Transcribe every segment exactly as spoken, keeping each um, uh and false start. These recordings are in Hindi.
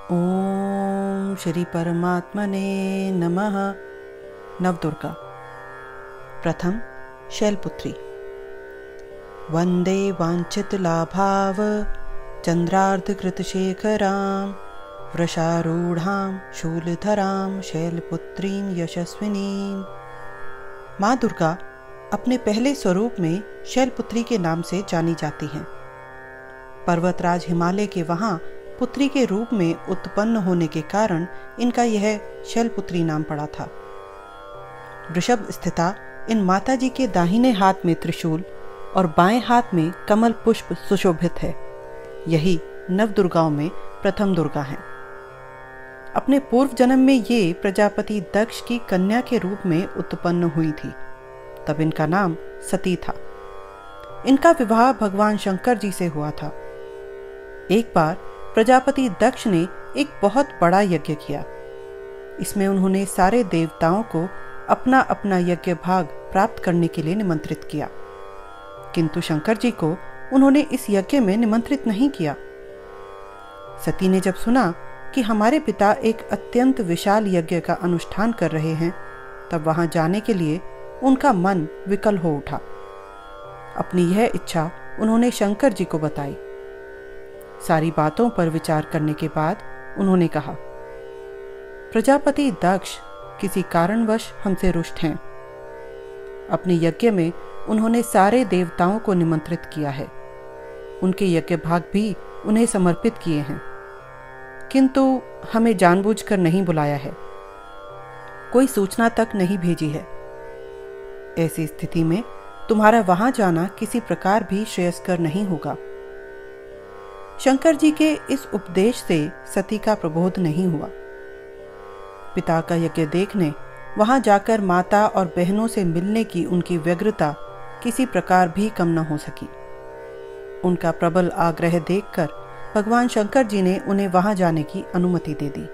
ओम श्री परमात्मने नमः। नवदुर्गा। प्रथम शैलपुत्री। वंदे वांछित लाभाव चंद्रार्धकृतशेखरां वृषारूढ़ां शूलधरां शैलपुत्रीं यशस्विनीं। माँ दुर्गा अपने पहले स्वरूप में शैलपुत्री के नाम से जानी जाती हैं। पर्वतराज हिमालय के वहाँ पुत्री के रूप में उत्पन्न होने के कारण इनका यह शैलपुत्री नाम पड़ा था। वृषभ स्थिता इन माताजी के दाहिने हाथ में त्रिशूल और बाएं हाथ में कमल पुष्प सुशोभित है। यही नवदुर्गाओं में प्रथम दुर्गा हैं। अपने पूर्व जन्म में ये प्रजापति दक्ष की कन्या के रूप में उत्पन्न हुई थी। तब इनका नाम सती था। इनका विवाह भगवान शंकर जी से हुआ था। एक बार प्रजापति दक्ष ने एक बहुत बड़ा यज्ञ किया। इसमें उन्होंने सारे देवताओं को अपना अपना यज्ञ भाग प्राप्त करने के लिए निमंत्रित किया, किंतु शंकर जी को उन्होंने इस यज्ञ में निमंत्रित नहीं किया। सती ने जब सुना कि हमारे पिता एक अत्यंत विशाल यज्ञ का अनुष्ठान कर रहे हैं, तब वहां जाने के लिए उनका मन विकल हो उठा। अपनी यह इच्छा उन्होंने शंकर जी को बताई। सारी बातों पर विचार करने के बाद उन्होंने कहा, प्रजापति दक्ष किसी कारणवश हमसे रुष्ट हैं। अपने यज्ञ में उन्होंने सारे देवताओं को निमंत्रित किया है। उनके यज्ञ भाग भी उन्हें समर्पित किए हैं, किंतु हमें जानबूझकर नहीं बुलाया है, कोई सूचना तक नहीं भेजी है। ऐसी स्थिति में तुम्हारा वहां जाना किसी प्रकार भी श्रेयस्कर नहीं होगा। शंकर जी के इस उपदेश से सती का प्रबोध नहीं हुआ। पिता का यज्ञ देखने वहां जाकर माता और बहनों से मिलने की उनकी व्यग्रता किसी प्रकार भी कम न हो सकी। उनका प्रबल आग्रह देखकर भगवान शंकर जी ने उन्हें वहां जाने की अनुमति दे दी।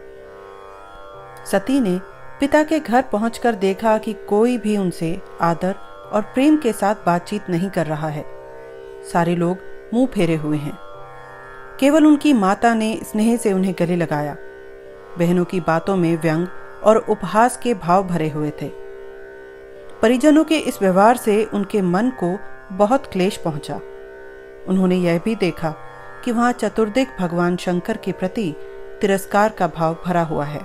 सती ने पिता के घर पहुंचकर देखा कि कोई भी उनसे आदर और प्रेम के साथ बातचीत नहीं कर रहा है। सारे लोग मुंह फेरे हुए हैं। केवल उनकी माता ने स्नेह से उन्हें गले लगाया। बहनों की बातों में व्यंग और उपहास के भाव भरे हुए थे। परिजनों के इस व्यवहार से उनके मन को बहुत क्लेश पहुंचा। उन्होंने यह भी देखा कि वहां चतुर्दिक भगवान शंकर के प्रति तिरस्कार का भाव भरा हुआ है।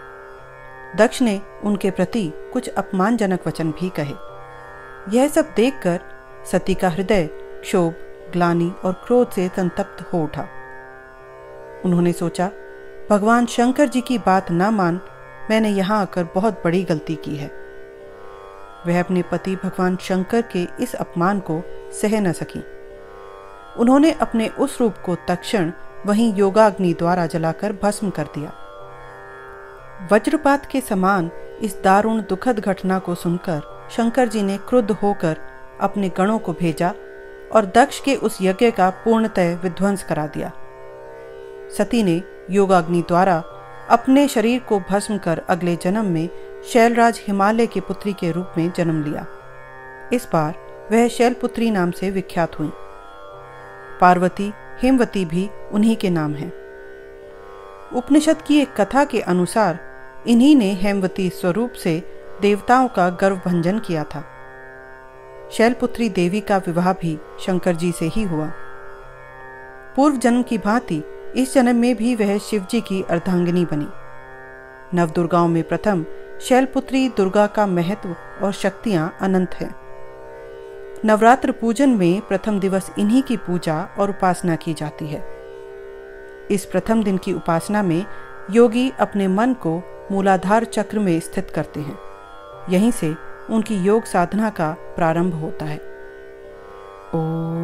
दक्ष ने उनके प्रति कुछ अपमानजनक वचन भी कहे। यह सब देखकर सती का हृदय क्षोभ, ग्लानि और क्रोध से संतप्त हो उठा। उन्होंने सोचा, भगवान शंकर जी की बात ना मान मैंने यहां आकर बहुत बड़ी गलती की है। वह अपने पति भगवान शंकर के इस अपमान को सह न सकी। उन्होंने अपने उस रूप को तत्क्षण वहीं योगाग्नि द्वारा जलाकर भस्म कर दिया। वज्रपात के समान इस दारुण दुखद घटना को सुनकर शंकर जी ने क्रुद्ध होकर अपने गणों को भेजा और दक्ष के उस यज्ञ का पूर्णतः विध्वंस करा दिया। सती ने योगाग्नि द्वारा अपने शरीर को भस्म कर अगले जन्म में शैलराज हिमालय की पुत्री के रूप में जन्म लिया। इस बार वह शैलपुत्री नाम से विख्यात हुई। पार्वती, हेमवती भी उन्हीं के नाम हैं। उपनिषद की एक कथा के अनुसार इन्हीं ने हेमवती स्वरूप से देवताओं का गर्वभंजन किया था। शैलपुत्री देवी का विवाह भी शंकर जी से ही हुआ। पूर्व जन्म की भांति इस जन्म में भी वह शिव जी की अर्धांगिनी बनी। नवदुर्गाओं में प्रथम शैलपुत्री दुर्गा का महत्व और शक्तियां अनंत हैं। नवरात्र पूजन में प्रथम दिवस इन्हीं की पूजा और उपासना की जाती है। इस प्रथम दिन की उपासना में योगी अपने मन को मूलाधार चक्र में स्थित करते हैं। यहीं से उनकी योग साधना का प्रारंभ होता है। ओम